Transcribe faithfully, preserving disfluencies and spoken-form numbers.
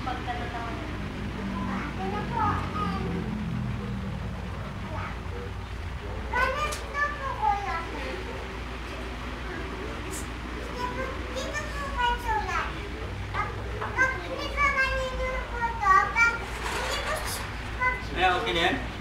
pagkatatawa niya. Ano po? Ganit na po kuya. Dito po kayo sulat. Pag hindi ka kanino po to, pag hindi po... Ayan, okay na yan?